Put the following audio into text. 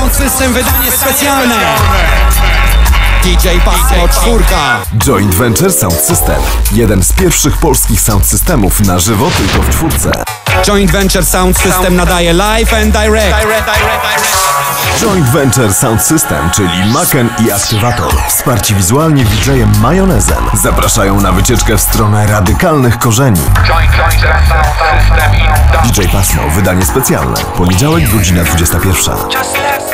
Sound System, wydanie specjalne. DJ Pasmo 4. Joint Venture Sound System. Jeden z pierwszych polskich sound systemów na żywo tylko w czwórce. Joint Venture Sound System nadaje live and direct. Joint Venture Sound System, czyli Maken i Aktywator, wsparci wizualnie DJ-em Majonezem, zapraszają na wycieczkę w stronę radykalnych korzeni. DJ Pasmo, wydanie specjalne. Poniedziałek, godzina 21.